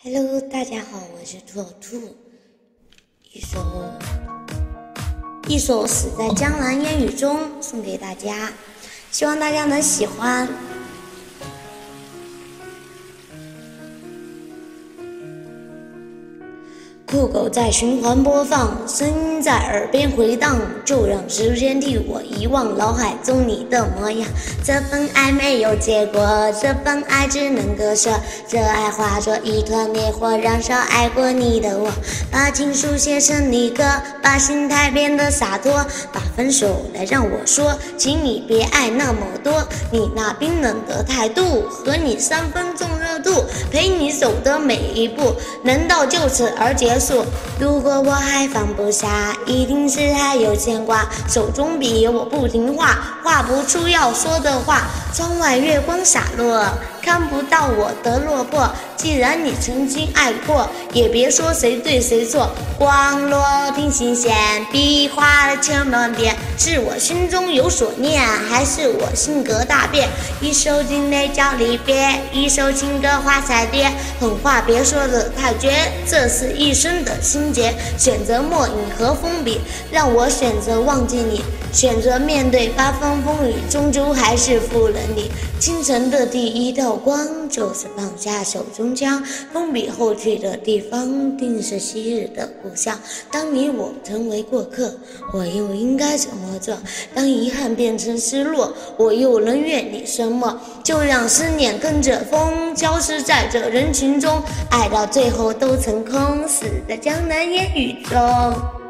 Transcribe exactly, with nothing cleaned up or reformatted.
Hello， 大家好，我是兔兔。一首一首死在江南烟雨中送给大家，希望大家能喜欢。酷狗在循环播放，声音在耳边回荡，就让时间替我遗忘脑海中你的模样。这份爱没有结果，这份爱只能割舍，这爱化作一团烈火，燃烧爱过你的我。把情书写成离歌，把心态变得洒脱，把分手来让我说，请你别爱那么多。你那冰冷的态度，和你三分钟热度，陪你走的每一步，难道就此而结束？如果我还放不下，一定是还有牵挂。手中笔我不听话，画不出要说的话。窗外月光洒落，看不到我的落魄。既然你曾经爱过，也别说谁对谁错。光落听心弦，笔画了千万遍，是我心中有所念，还是我性格大变？一首情泪叫离别，一首情歌花彩蝶。狠话别说的太绝，这是一生的心结。选择墨影和封笔，让我选择忘记你，选择面对八方风雨，终究还是负了你。清晨的第一道光，就是放下手中枪，封笔后去的地方，定是昔日的故乡。当你我成为过客，我又应该怎么做？当遗憾变成失落，我又能愿你什么？就让思念跟着风，消失在这人群中，爱到最后都成空，死在江南烟雨中。